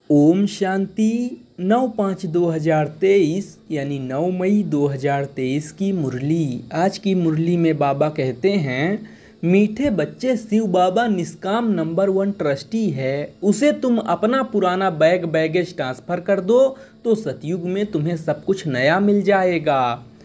ओम शांति। 9/5/2023 यानी 9 मई 2023 की मुरली। आज की मुरली में बाबा कहते हैं, मीठे बच्चे, शिव बाबा निष्काम नंबर 1 ट्रस्टी है। उसे तुम अपना पुराना बैगेज ट्रांसफ़र कर दो तो सतयुग में तुम्हें सब कुछ नया मिल जाएगा।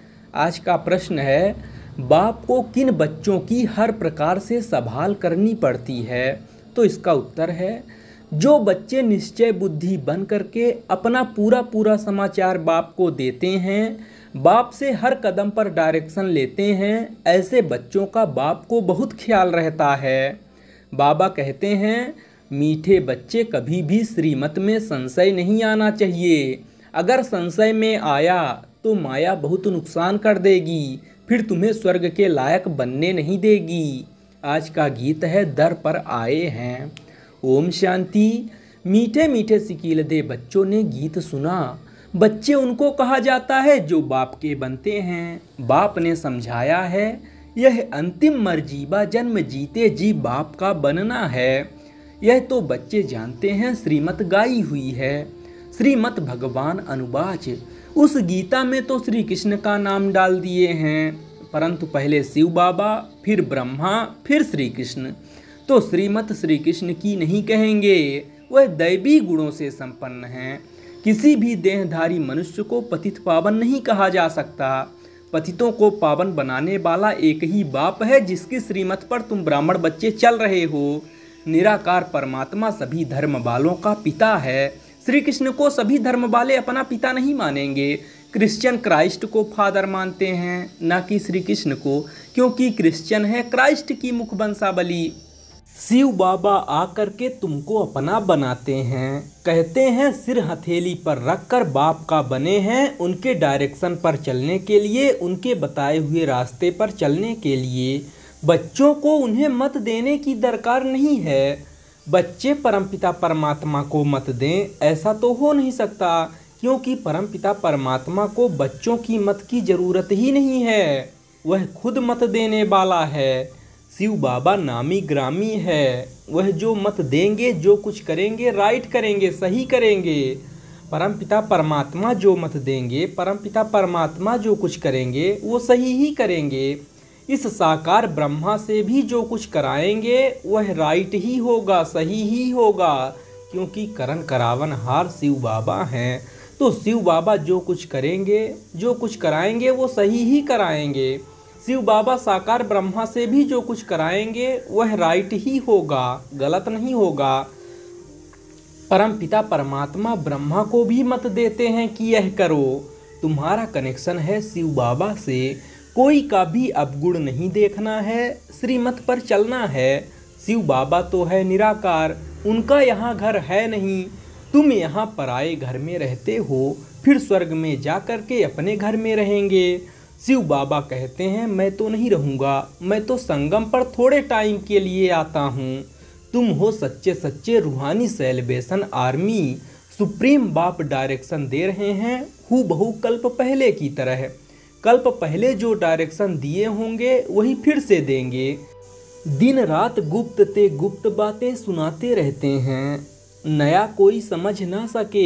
आज का प्रश्न है, बाप को किन बच्चों की हर प्रकार से संभाल करनी पड़ती है? तो इसका उत्तर है, जो बच्चे निश्चय बुद्धि बन करके अपना पूरा समाचार बाप को देते हैं, बाप से हर कदम पर डायरेक्शन लेते हैं, ऐसे बच्चों का बाप को बहुत ख्याल रहता है। बाबा कहते हैं, मीठे बच्चे, कभी भी श्रीमत में संशय नहीं आना चाहिए। अगर संशय में आया तो माया बहुत नुकसान कर देगी, फिर तुम्हें स्वर्ग के लायक बनने नहीं देगी। आज का गीत है, दर पर आए हैं। ओम शांति। मीठे मीठे सिकीलदे बच्चों ने गीत सुना। बच्चे उनको कहा जाता है जो बाप के बनते हैं। बाप ने समझाया है, यह अंतिम मर्जीबा जन्म जीते जी बाप का बनना है। यह तो बच्चे जानते हैं, श्रीमत गाई हुई है। श्रीमत भगवान अनुवाच। उस गीता में तो श्री कृष्ण का नाम डाल दिए हैं, परंतु पहले शिव बाबा, फिर ब्रह्मा, फिर श्री कृष्ण। तो श्रीमत श्री कृष्ण की नहीं कहेंगे, वह दैवी गुणों से संपन्न हैं। किसी भी देहधारी मनुष्य को पतित पावन नहीं कहा जा सकता। पतितों को पावन बनाने वाला एक ही बाप है, जिसकी श्रीमत पर तुम ब्राह्मण बच्चे चल रहे हो। निराकार परमात्मा सभी धर्म वालों का पिता है। श्री कृष्ण को सभी धर्म वाले अपना पिता नहीं मानेंगे। क्रिश्चियन क्राइस्ट को फादर मानते हैं, न कि श्री कृष्ण को, क्योंकि क्रिश्चियन है क्राइस्ट की मुख वंशावली। शिव बाबा आकर के तुमको अपना बनाते हैं, कहते हैं सिर हथेली पर रखकर बाप का बने हैं। उनके डायरेक्शन पर चलने के लिए, उनके बताए हुए रास्ते पर चलने के लिए बच्चों को उन्हें मत देने की दरकार नहीं है। बच्चे परमपिता परमात्मा को मत दें, ऐसा तो हो नहीं सकता, क्योंकि परमपिता परमात्मा को बच्चों की मत की ज़रूरत ही नहीं है। वह खुद मत देने वाला है। शिव बाबा नामी ग्रामी है। वह जो मत देंगे, जो कुछ करेंगे, राइट करेंगे, सही करेंगे। परमपिता परमात्मा जो मत देंगे, परमपिता परमात्मा जो कुछ करेंगे, वो सही ही करेंगे। इस साकार ब्रह्मा से भी जो कुछ कराएंगे, वह राइट ही होगा, सही ही होगा, क्योंकि करण करावन हार शिव बाबा हैं। तो शिव बाबा जो कुछ करेंगे, जो कुछ कराएंगे, वो सही ही कराएंगे। शिव बाबा साकार ब्रह्मा से भी जो कुछ कराएंगे, वह राइट ही होगा, गलत नहीं होगा। परमपिता परमात्मा ब्रह्मा को भी मत देते हैं कि यह करो। तुम्हारा कनेक्शन है शिव बाबा से, कोई का भी अवगुण नहीं देखना है, श्रीमत पर चलना है। शिव बाबा तो है निराकार, उनका यहाँ घर है नहीं। तुम यहाँ पराए घर में रहते हो, फिर स्वर्ग में जा कर के अपने घर में रहेंगे। शिव बाबा कहते हैं, मैं तो नहीं रहूँगा, मैं तो संगम पर थोड़े टाइम के लिए आता हूँ। तुम हो सच्चे सच्चे रूहानी सेलिब्रेशन आर्मी। सुप्रीम बाप डायरेक्शन दे रहे हैं, हूबहू कल्प पहले की तरह। कल्प पहले जो डायरेक्शन दिए होंगे, वही फिर से देंगे। दिन रात गुप्त ते गुप्त बातें सुनाते रहते हैं, नया कोई समझ ना सके।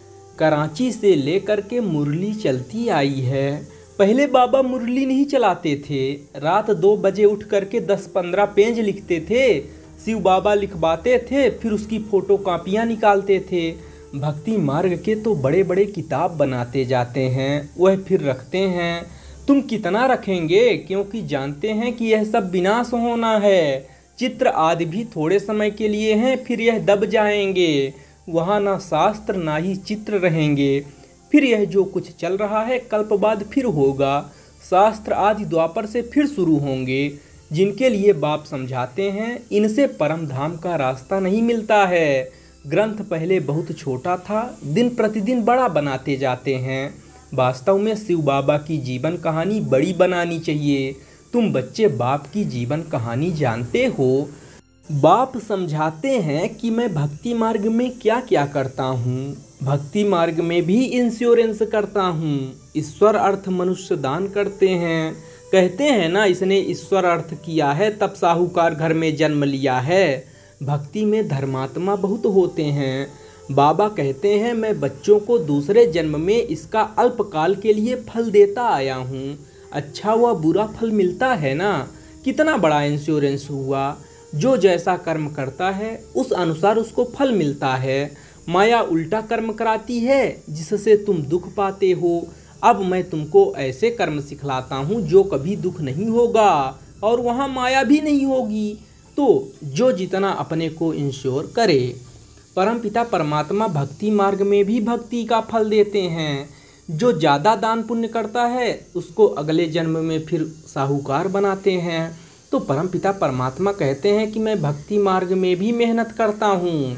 कराची से लेकर के मुरली चलती आई है। पहले बाबा मुरली नहीं चलाते थे, रात 2 बजे उठ करके 10-15 पेज लिखते थे। शिव बाबा लिखवाते थे, फिर उसकी फ़ोटो कापियाँ निकालते थे। भक्ति मार्ग के तो बड़े बड़े किताब बनाते जाते हैं, वह फिर रखते हैं। तुम कितना रखेंगे, क्योंकि जानते हैं कि यह सब विनाश होना है। चित्र आदि भी थोड़े समय के लिए हैं, फिर यह दब जाएंगे। वहाँ ना शास्त्र ना ही चित्र रहेंगे। फिर यह जो कुछ चल रहा है, कल्प बाद फिर होगा। शास्त्र आदि द्वापर से फिर शुरू होंगे, जिनके लिए बाप समझाते हैं, इनसे परम धाम का रास्ता नहीं मिलता है। ग्रंथ पहले बहुत छोटा था, दिन प्रतिदिन बड़ा बनाते जाते हैं। वास्तव में शिव बाबा की जीवन कहानी बड़ी बनानी चाहिए। तुम बच्चे बाप की जीवन कहानी जानते हो। बाप समझाते हैं कि मैं भक्ति मार्ग में क्या क्या करता हूँ। भक्ति मार्ग में भी इंश्योरेंस करता हूँ। ईश्वर अर्थ मनुष्य दान करते हैं। कहते हैं ना, इसने ईश्वर अर्थ किया है तब साहूकार घर में जन्म लिया है। भक्ति में धर्मात्मा बहुत होते हैं। बाबा कहते हैं मैं बच्चों को दूसरे जन्म में इसका अल्पकाल के लिए फल देता आया हूँ। अच्छा व बुरा फल मिलता है ना। कितना बड़ा इंश्योरेंस हुआ। जो जैसा कर्म करता है उस अनुसार उसको फल मिलता है। माया उल्टा कर्म कराती है जिससे तुम दुख पाते हो। अब मैं तुमको ऐसे कर्म सिखलाता हूँ जो कभी दुख नहीं होगा और वहाँ माया भी नहीं होगी। तो जो जितना अपने को इंश्योर करे। परमपिता परमात्मा भक्ति मार्ग में भी भक्ति का फल देते हैं। जो ज़्यादा दान पुण्य करता है उसको अगले जन्म में फिर साहूकार बनाते हैं। तो परमपिता परमात्मा कहते हैं कि मैं भक्ति मार्ग में भी मेहनत करता हूँ।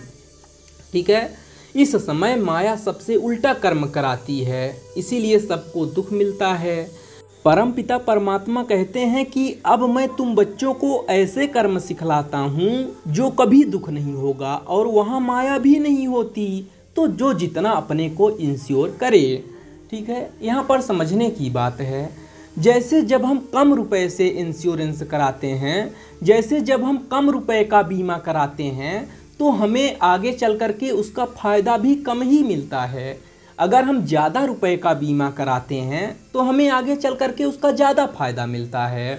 ठीक है। इस समय माया सबसे उल्टा कर्म कराती है, इसीलिए सबको दुख मिलता है। परमपिता परमात्मा कहते हैं कि अब मैं तुम बच्चों को ऐसे कर्म सिखलाता हूँ जो कभी दुख नहीं होगा और वहाँ माया भी नहीं होती। तो जो जितना अपने को इंश्योर करे। ठीक है। यहाँ पर समझने की बात है, जैसे जब हम कम रुपए से इंश्योरेंस कराते हैं, जैसे जब हम कम रुपए का बीमा कराते हैं तो हमें आगे चल कर के उसका फ़ायदा भी कम ही मिलता है। अगर हम ज़्यादा रुपए का बीमा कराते हैं तो हमें आगे चल कर के उसका ज़्यादा फ़ायदा मिलता है।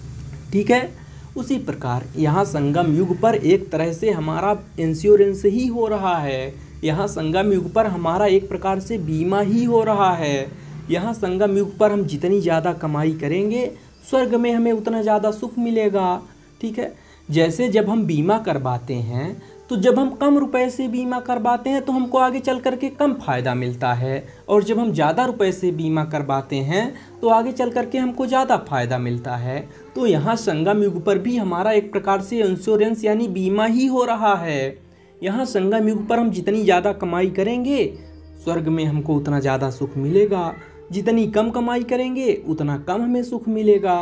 ठीक है। उसी प्रकार यहाँ संगम युग पर एक तरह से हमारा इंश्योरेंस ही हो रहा है। यहाँ संगम युग पर हमारा एक प्रकार से बीमा ही हो रहा है। यहाँ संगम युग पर हम जितनी ज़्यादा कमाई करेंगे स्वर्ग में हमें उतना ज़्यादा सुख मिलेगा। ठीक है। जैसे जब हम बीमा करवाते हैं तो जब हम कम रुपए से बीमा करवाते हैं तो हमको आगे चल कर के कम फ़ायदा मिलता है, और जब हम ज़्यादा रुपए से बीमा करवाते हैं तो आगे चल कर के हमको ज़्यादा फ़ायदा मिलता है। तो यहाँ संगम युग पर भी हमारा एक प्रकार से इंश्योरेंस यानी बीमा ही हो रहा है। यहाँ संगम युग पर हम जितनी ज़्यादा कमाई करेंगे स्वर्ग में हमको उतना ज़्यादा सुख मिलेगा, जितनी कम कमाई करेंगे उतना कम हमें सुख मिलेगा।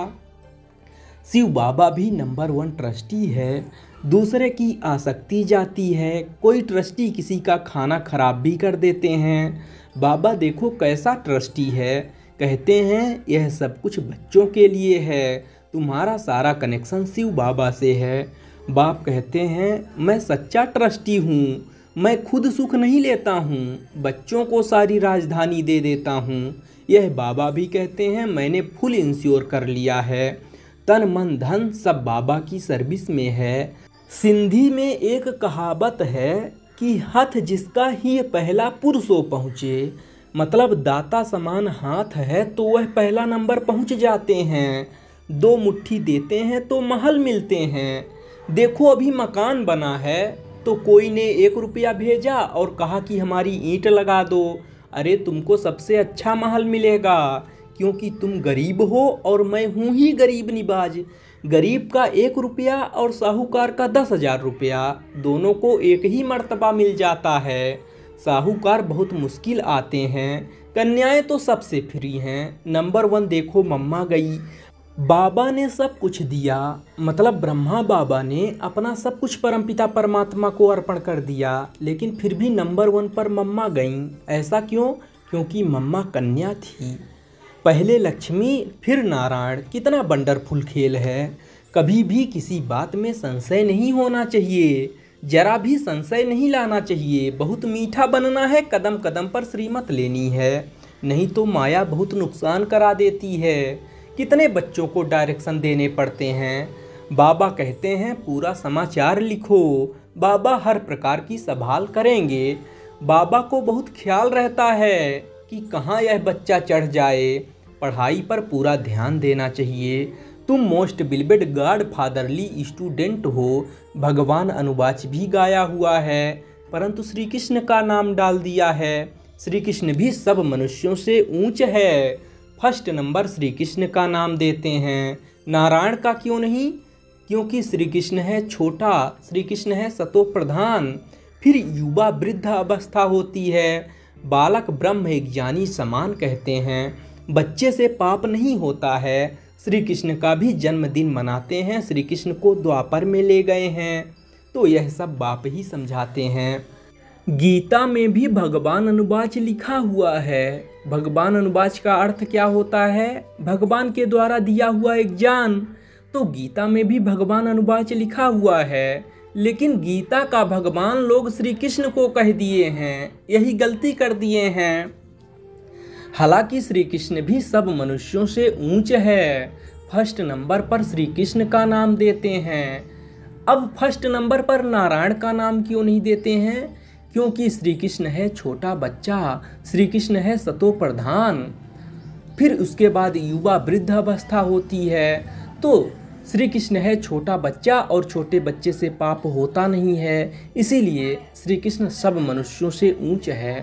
शिव बाबा भी नंबर 1 ट्रस्टी है। दूसरे की आसक्ति जाती है। कोई ट्रस्टी किसी का खाना खराब भी कर देते हैं। बाबा देखो कैसा ट्रस्टी है। कहते हैं यह सब कुछ बच्चों के लिए है। तुम्हारा सारा कनेक्शन शिव बाबा से है। बाप कहते हैं मैं सच्चा ट्रस्टी हूँ। मैं खुद सुख नहीं लेता हूँ, बच्चों को सारी राजधानी दे देता हूँ। यह बाबा भी कहते हैं मैंने फुल इंश्योर कर लिया है। तन मन धन सब बाबा की सर्विस में है। सिंधी में एक कहावत है कि हाथ जिसका ही पहला पुरुषों पहुँचे, मतलब दाता समान हाथ है तो वह पहला नंबर पहुँच जाते हैं। 2 मुट्ठी देते हैं तो महल मिलते हैं। देखो अभी मकान बना है तो कोई ने 1 रुपया भेजा और कहा कि हमारी ईंट लगा दो। अरे तुमको सबसे अच्छा महल मिलेगा क्योंकि तुम गरीब हो और मैं हूँ ही गरीब निवाज। गरीब का 1 रुपया और साहूकार का 10,000 रुपया, दोनों को एक ही मर्तबा मिल जाता है। साहूकार बहुत मुश्किल आते हैं, कन्याएं तो सबसे फ्री हैं। नंबर 1 देखो मम्मा गई, बाबा ने सब कुछ दिया, मतलब ब्रह्मा बाबा ने अपना सब कुछ परमपिता परमात्मा को अर्पण कर दिया, लेकिन फिर भी नंबर 1 पर मम्मा गईं। ऐसा क्यों? क्योंकि मम्मा कन्या थी। पहले लक्ष्मी फिर नारायण, कितना वंडरफुल खेल है। कभी भी किसी बात में संशय नहीं होना चाहिए, जरा भी संशय नहीं लाना चाहिए। बहुत मीठा बनना है, कदम कदम पर श्रीमत लेनी है, नहीं तो माया बहुत नुकसान करा देती है। कितने बच्चों को डायरेक्शन देने पड़ते हैं। बाबा कहते हैं पूरा समाचार लिखो, बाबा हर प्रकार की संभाल करेंगे। बाबा को बहुत ख्याल रहता है कि कहाँ यह बच्चा चढ़ जाए। पढ़ाई पर पूरा ध्यान देना चाहिए। तुम most beloved God fatherly student हो। भगवान अनुवाच भी गाया हुआ है, परंतु श्री कृष्ण का नाम डाल दिया है। श्री कृष्ण भी सब मनुष्यों से ऊंच है। फर्स्ट नंबर श्री कृष्ण का नाम देते हैं, नारायण का क्यों नहीं? क्योंकि श्री कृष्ण है छोटा, श्री कृष्ण है सतो प्रधान। फिर युवा वृद्ध अवस्था होती है। बालक ब्रह्म एक ज्ञानी समान कहते हैं। बच्चे से पाप नहीं होता है। श्री कृष्ण का भी जन्मदिन मनाते हैं। श्री कृष्ण को द्वापर में ले गए हैं, तो यह सब बाप ही समझाते हैं। गीता में भी भगवान अनुवाच लिखा हुआ है। भगवान अनुवाच का अर्थ क्या होता है? भगवान के द्वारा दिया हुआ एक ज्ञान। तो गीता में भी भगवान अनुवाच लिखा हुआ है, लेकिन गीता का भगवान लोग श्री कृष्ण को कह दिए हैं। यही गलती कर दिए हैं। हालांकि श्री कृष्ण भी सब मनुष्यों से ऊंच है। फर्स्ट नंबर पर श्री कृष्ण का नाम देते हैं। अब फर्स्ट नंबर पर नारायण का नाम क्यों नहीं देते हैं? क्योंकि श्री कृष्ण है छोटा बच्चा, श्री कृष्ण है सतो प्रधान, फिर उसके बाद युवा वृद्ध अवस्था होती है। तो श्री कृष्ण है छोटा बच्चा और छोटे बच्चे से पाप होता नहीं है, इसीलिए श्री कृष्ण सब मनुष्यों से ऊंच है।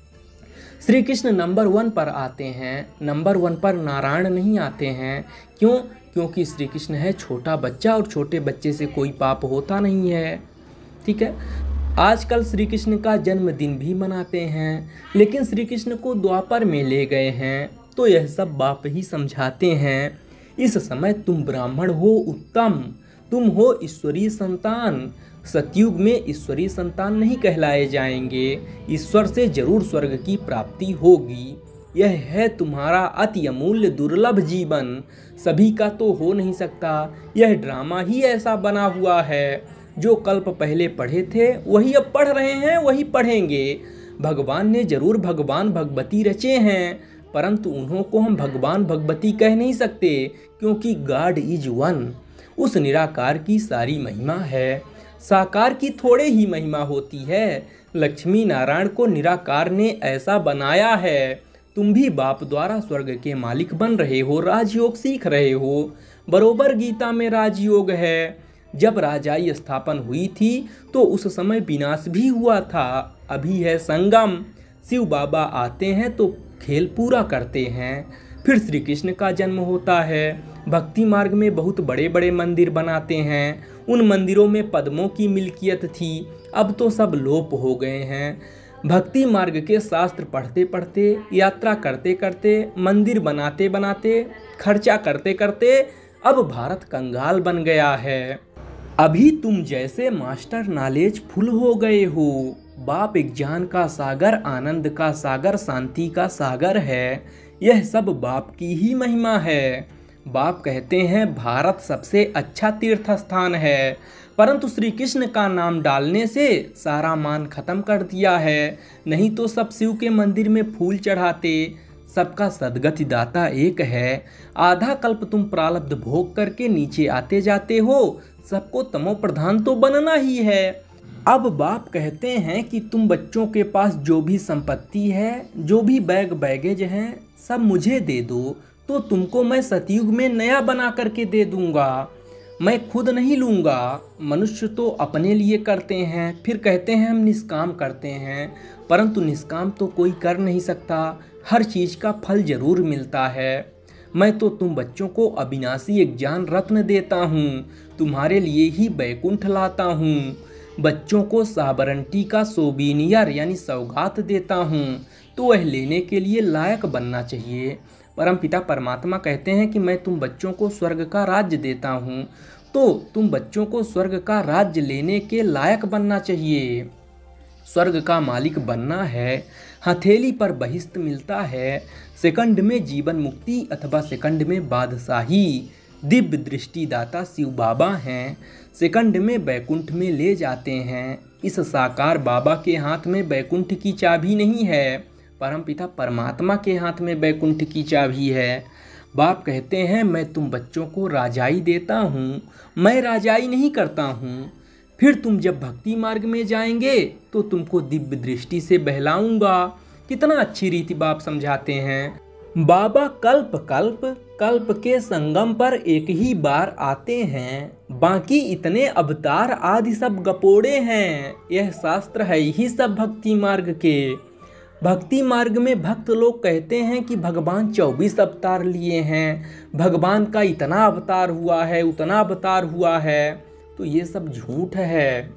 श्री कृष्ण नंबर 1 पर आते हैं, नंबर 1 पर नारायण नहीं आते हैं। क्यों? क्योंकि श्री कृष्ण है छोटा बच्चा और छोटे बच्चे से कोई पाप होता नहीं है। ठीक है। आजकल श्री कृष्ण का जन्मदिन भी मनाते हैं, लेकिन श्री कृष्ण को द्वापर में ले गए हैं, तो यह सब बाप ही समझाते हैं। इस समय तुम ब्राह्मण हो उत्तम, तुम हो ईश्वरीय संतान। सतयुग में ईश्वरीय संतान नहीं कहलाए जाएंगे, ईश्वर से जरूर स्वर्ग की प्राप्ति होगी। यह है तुम्हारा अति अमूल्य दुर्लभ जीवन, सभी का तो हो नहीं सकता। यह ड्रामा ही ऐसा बना हुआ है। जो कल्प पहले पढ़े थे वही अब पढ़ रहे हैं, वही पढ़ेंगे। भगवान ने जरूर भगवान भगवती रचे हैं, परंतु उन्हों को हम भगवान भगवती कह नहीं सकते, क्योंकि गॉड इज वन। उस निराकार की सारी महिमा है, साकार की थोड़े ही महिमा होती है। लक्ष्मी नारायण को निराकार ने ऐसा बनाया है। तुम भी बाप द्वारा स्वर्ग के मालिक बन रहे हो, राजयोग सीख रहे हो। बरोबर गीता में राजयोग है। जब राजाई स्थापन हुई थी तो उस समय विनाश भी हुआ था। अभी है संगम। शिव बाबा आते हैं तो खेल पूरा करते हैं। फिर श्री कृष्ण का जन्म होता है। भक्ति मार्ग में बहुत बड़े बड़े मंदिर बनाते हैं। उन मंदिरों में पद्मों की मिल्कियत थी, अब तो सब लोप हो गए हैं। भक्ति मार्ग के शास्त्र पढ़ते पढ़ते, यात्रा करते करते, मंदिर बनाते बनाते, खर्चा करते करते अब भारत कंगाल बन गया है। अभी तुम जैसे मास्टर नॉलेज फुल हो गए हो। बाप एक ज्ञान का सागर, आनंद का सागर, शांति का सागर है। यह सब बाप की ही महिमा है। बाप कहते हैं भारत सबसे अच्छा तीर्थ स्थान है, परंतु श्री कृष्ण का नाम डालने से सारा मान खत्म कर दिया है। नहीं तो सब शिव के मंदिर में फूल चढ़ाते। सबका सदगति दाता एक है। आधा कल्प तुम प्रारब्ध भोग करके नीचे आते जाते हो, सबको तमो प्रधान तो बनना ही है। अब बाप कहते हैं कि तुम बच्चों के पास जो भी संपत्ति है, जो भी बैग बैगेज हैं, सब मुझे दे दो, तो तुमको मैं सतयुग में नया बना करके दे दूंगा। मैं खुद नहीं लूँगा। मनुष्य तो अपने लिए करते हैं, फिर कहते हैं हम निष्काम करते हैं, परंतु निष्काम तो कोई कर नहीं सकता। हर चीज़ का फल जरूर मिलता है। मैं तो तुम बच्चों को अविनाशी एक ज्ञान रत्न देता हूँ, तुम्हारे लिए ही बैकुंठ लाता हूँ। बच्चों को साबरंटी का सोबीनियर यानी सौगात देता हूँ, तो वह लेने के लिए लायक बनना चाहिए। परमपिता परमात्मा कहते हैं कि मैं तुम बच्चों को स्वर्ग का राज्य देता हूँ, तो तुम बच्चों को स्वर्ग का राज्य लेने के लायक बनना चाहिए। स्वर्ग का मालिक बनना है। हथेली पर बहिश्त मिलता है, सेकंड में जीवन मुक्ति अथवा सेकंड में बादशाही। दिव्य दृष्टि दाता शिव बाबा हैं, सेकंड में बैकुंठ में ले जाते हैं। इस साकार बाबा के हाथ में बैकुंठ की चाबी नहीं है, परमपिता परमात्मा के हाथ में बैकुंठ की चाबी है। बाप कहते हैं मैं तुम बच्चों को राजाई देता हूँ, मैं राजाई नहीं करता हूँ। फिर तुम जब भक्ति मार्ग में जाएंगे तो तुमको दिव्य दृष्टि से बहलाऊंगा। कितना अच्छी रीति बाप समझाते हैं। बाबा कल्प कल्प कल्प के संगम पर एक ही बार आते हैं, बाकी इतने अवतार आदि सब गपोड़े हैं। यह शास्त्र है ही सब भक्ति मार्ग के। भक्ति मार्ग में भक्त लोग कहते हैं कि भगवान 24 अवतार लिए हैं, भगवान का इतना अवतार हुआ है, उतना अवतार हुआ है, तो ये सब झूठ है।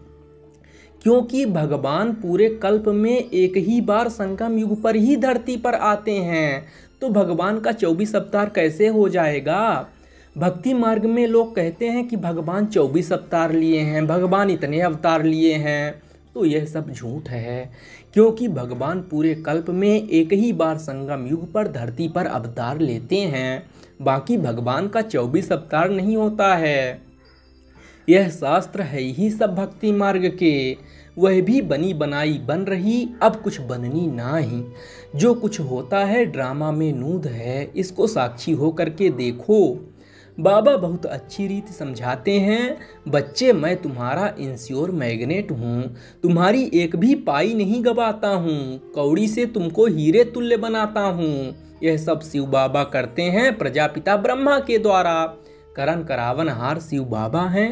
क्योंकि भगवान पूरे कल्प में एक ही बार संगम युग पर ही धरती पर आते हैं, तो भगवान का 24 अवतार कैसे हो जाएगा। भक्ति मार्ग में लोग कहते हैं कि भगवान 24 अवतार लिए हैं, भगवान इतने अवतार लिए हैं, तो यह सब झूठ है। क्योंकि भगवान पूरे कल्प में एक ही बार संगम युग पर धरती पर अवतार लेते हैं, बाकी भगवान का 24 अवतार नहीं होता है। यह शास्त्र है ही सब भक्ति मार्ग के, वह भी बनी बनाई बन रही, अब कुछ बननी ना ही। जो कुछ होता है ड्रामा में नूद है, इसको साक्षी हो करके देखो। बाबा बहुत अच्छी रीति समझाते हैं, बच्चे मैं तुम्हारा इंश्योर मैग्नेट हूँ, तुम्हारी एक भी पाई नहीं गवाता हूँ, कौड़ी से तुमको हीरे तुल्य बनाता हूँ। यह सब शिव बाबा करते हैं प्रजापिता ब्रह्मा के द्वारा। करण करावनहार शिव बाबा हैं,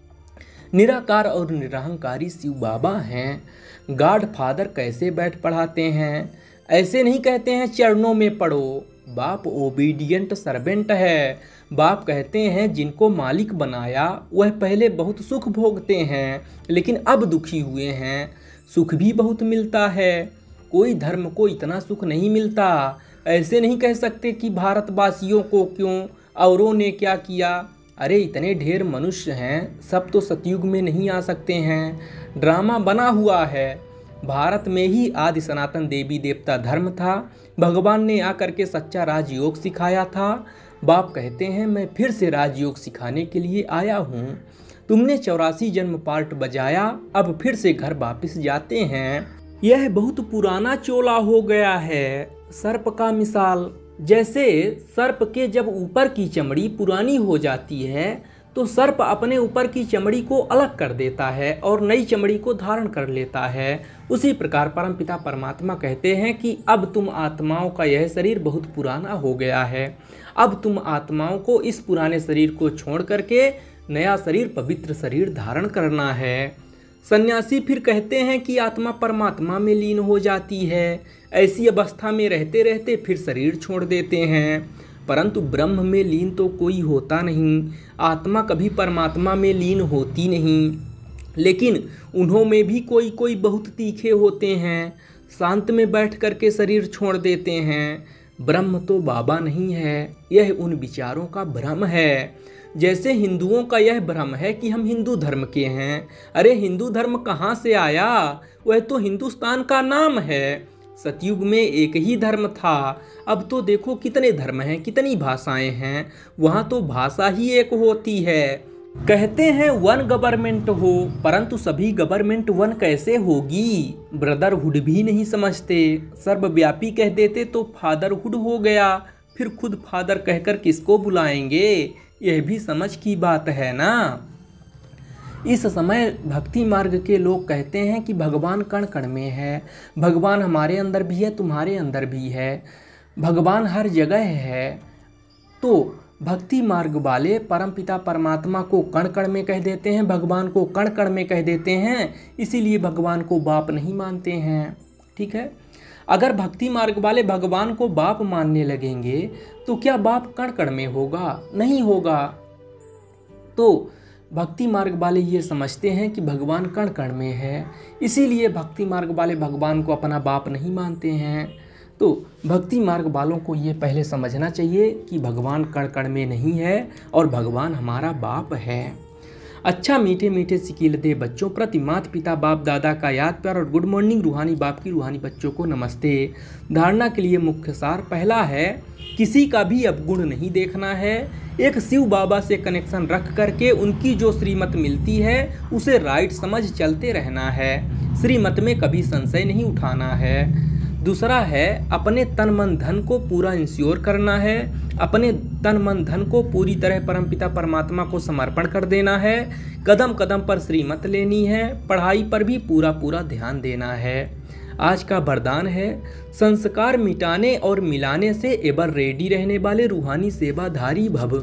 निराकार और निरहंकारी शिव बाबा हैं। गॉड फादर कैसे बैठ पढ़ाते हैं, ऐसे नहीं कहते हैं चरणों में पढ़ो। बाप ओबीडियंट सर्वेंट है। बाप कहते हैं जिनको मालिक बनाया वह पहले बहुत सुख भोगते हैं, लेकिन अब दुखी हुए हैं। सुख भी बहुत मिलता है, कोई धर्म को इतना सुख नहीं मिलता। ऐसे नहीं कह सकते कि भारतवासियों को क्यों, औरों ने क्या किया। अरे इतने ढेर मनुष्य हैं, सब तो सतयुग में नहीं आ सकते हैं, ड्रामा बना हुआ है। भारत में ही आदि सनातन देवी देवता धर्म था, भगवान ने आकर के सच्चा राजयोग सिखाया था। बाप कहते हैं मैं फिर से राजयोग सिखाने के लिए आया हूँ। तुमने 84 जन्म पार्ट बजाया, अब फिर से घर वापस जाते हैं। यह बहुत पुराना चोला हो गया है, सर्प का मिसाल। जैसे सर्प के जब ऊपर की चमड़ी पुरानी हो जाती है तो सर्प अपने ऊपर की चमड़ी को अलग कर देता है और नई चमड़ी को धारण कर लेता है। उसी प्रकार परमपिता परमात्मा कहते हैं कि अब तुम आत्माओं का यह शरीर बहुत पुराना हो गया है, अब तुम आत्माओं को इस पुराने शरीर को छोड़ करके नया शरीर पवित्र शरीर धारण करना है। सन्यासी फिर कहते हैं कि आत्मा परमात्मा में लीन हो जाती है, ऐसी अवस्था में रहते रहते फिर शरीर छोड़ देते हैं। परंतु ब्रह्म में लीन तो कोई होता नहीं, आत्मा कभी परमात्मा में लीन होती नहीं। लेकिन उन्हों में भी कोई कोई बहुत तीखे होते हैं, शांत में बैठ करके शरीर छोड़ देते हैं। ब्रह्म तो बाबा नहीं है, यह उन विचारों का भ्रम है। जैसे हिंदुओं का यह भ्रम है कि हम हिंदू धर्म के हैं। अरे हिंदू धर्म कहाँ से आया, वह तो हिंदुस्तान का नाम है। सतयुग में एक ही धर्म था, अब तो देखो कितने धर्म हैं, कितनी भाषाएं हैं। वहाँ तो भाषा ही एक होती है। कहते हैं वन गवर्नमेंट हो, परंतु सभी गवर्नमेंट वन कैसे होगी। ब्रदरहुड भी नहीं समझते, सर्वव्यापी कह देते तो फादरहुड हो गया, फिर खुद फादर कहकर किसको बुलाएंगे। यह भी समझ की बात है ना। इस समय भक्ति मार्ग के लोग कहते हैं कि भगवान कण कण में है, भगवान हमारे अंदर भी है, तुम्हारे अंदर भी है, भगवान हर जगह है। तो भक्ति मार्ग वाले परमपिता परमात्मा को कण कण में कह देते हैं, भगवान को कण कण में कह देते हैं, इसीलिए भगवान को बाप नहीं मानते हैं। ठीक है, अगर भक्ति मार्ग वाले भगवान को बाप मानने लगेंगे तो क्या बाप कण कण में होगा? नहीं होगा। तो भक्ति मार्ग वाले ये समझते हैं कि भगवान कण कण में है, इसीलिए भक्ति मार्ग वाले भगवान को अपना बाप नहीं मानते हैं। तो भक्ति मार्ग वालों को ये पहले समझना चाहिए कि भगवान कण कण में नहीं है और भगवान हमारा बाप है। अच्छा मीठे मीठे सिकील दे बच्चों प्रति माता पिता बाप दादा का याद प्यार और गुड मॉर्निंग रूहानी बाप की रूहानी बच्चों को नमस्ते। धारणा के लिए मुख्य सार पहला है, किसी का भी अवगुण नहीं देखना है। एक शिव बाबा से कनेक्शन रख करके उनकी जो श्रीमत मिलती है उसे राइट समझ चलते रहना है, श्रीमत में कभी संशय नहीं उठाना है। दूसरा है, अपने तन मन धन को पूरा इंश्योर करना है, अपने तन मन धन को पूरी तरह परमपिता परमात्मा को समर्पण कर देना है। कदम कदम पर श्रीमत लेनी है, पढ़ाई पर भी पूरा पूरा ध्यान देना है। आज का वरदान है, संस्कार मिटाने और मिलाने से एवर रेडी रहने वाले रूहानी सेवाधारी भव।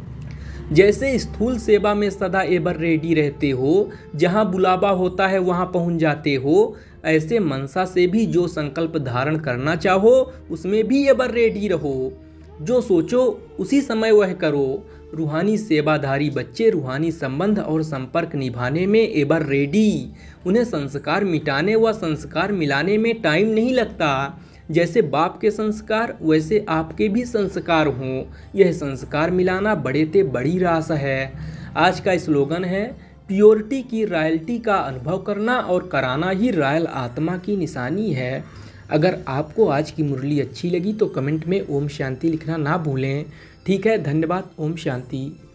जैसे स्थूल सेवा में सदा एवर रेडी रहते हो, जहाँ बुलावा होता है वहाँ पहुँच जाते हो, ऐसे मनसा से भी जो संकल्प धारण करना चाहो उसमें भी एवर रेडी रहो। जो सोचो उसी समय वह करो। रूहानी सेवाधारी बच्चे रूहानी संबंध और संपर्क निभाने में एवर रेडी। उन्हें संस्कार मिटाने व संस्कार मिलाने में टाइम नहीं लगता। जैसे बाप के संस्कार वैसे आपके भी संस्कार हों, यह संस्कार मिलाना बड़े ते बड़ी रास है। आज का स्लोगन है, प्योरिटी की रॉयल्टी का अनुभव करना और कराना ही रॉयल आत्मा की निशानी है। अगर आपको आज की मुरली अच्छी लगी तो कमेंट में ओम शांति लिखना ना भूलें। ठीक है, धन्यवाद। ओम शांति।